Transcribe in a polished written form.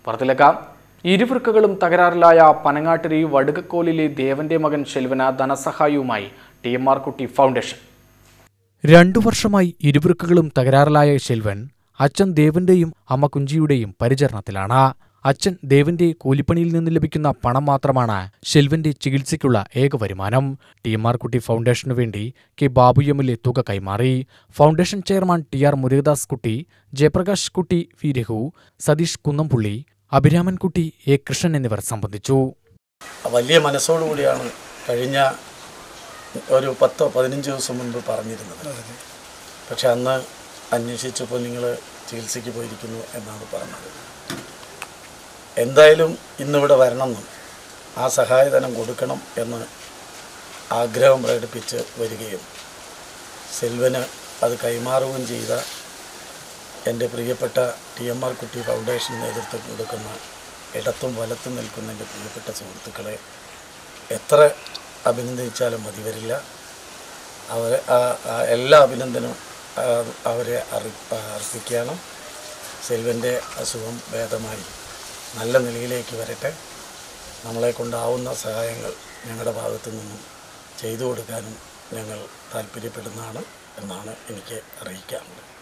പുറത്തിലേക്കാം. ഇരുവൃക്കകളും തകരാറിലായ പനങ്ങാട്ടിരി വടുകക്കോലിലെ ദേവന്റെ മകൻ ഷെൽവന് ധനസഹായവുമായി TMR കുട്ടി ഫൗണ്ടേഷൻ. 2 വർഷമായി ഇരുവൃക്കകളും തകരാറിലായ ഷെൽവൻ അച്ഛൻ ദേവന്റെയും അമ്മ കുഞ്ചിയുടെയും പരിചരണത്തിലാണ്. അച്ഛൻ ദേവന്റെ കൂലിപ്പണിയിൽ നിന്ന് ലഭിക്കുന്ന പണം മാത്രമാണ് ഷെൽവന്റെ ചികിത്സയ്ക്കുള്ള ഏക വരുമാനം. TMR കുട്ടി ഫൗണ്ടേഷനു വേണ്ടി കെ ബാബു MLA തുക കൈമാറി. Foundation chairman TR Murugadas Kutty, Jayaprakash Kutty V Raghu, Satheesh Kunnampully, Abhiraman Kutty A Krishnan എന്നിവർ സംബന്ധിച്ചു. വലിയ മനസ്സോടുകൂടിയാണ് കഴിഞ്ഞ ഒരു 10-15 ദിവസം മുൻപ് പറഞ്ഞിരുന്നത്. പക്ഷെ അന്ന് അന്വേഷിച്ചപ്പോൾ നിങ്ങൾ ചികിത്സയ്ക്ക് പോയിരിക്കുന്നു എന്നാണ് പറഞ്ഞത്. എന്തായാലും ഇന്നിവിടെ വരണമെന്നും ആ സഹായധനം കൊടുക്കണം എന്ന് ആഗ്രഹം പ്രകടിപ്പിച്ച് വരികയും സെൽവന് അത് കൈമാറുകയും ചെയ്ത എൻ്റെ പ്രിയപ്പെട്ട TMR കുട്ടി ഫൗണ്ടേഷൻ നേതൃത്വം കൊടുക്കുന്ന ഇടത്തും വലത്തും നിൽക്കുന്ന എൻ്റെ പ്രിയപ്പെട്ട സുഹൃത്തുക്കളെ എത്ര അഭിനന്ദിച്ചാലും മതി വരില്ല. എല്ലാ അഭിനന്ദനവും അവരെ അർപ്പിക്കുകയാണ്. സെൽവൻ്റെ അസുഖം ഭേദമായി നല്ല നിലയിലേക്ക് വരട്ടെ. നമ്മളെ കൊണ്ടാവുന്ന സഹായങ്ങൾ ഞങ്ങളുടെ ഭാഗത്തു നിന്നും ചെയ്തു കൊടുക്കാനും ഞങ്ങൾ താല്പര്യപ്പെടുന്നതാണ് എന്നാണ് എനിക്ക് അറിയിക്കാനുള്ളത്.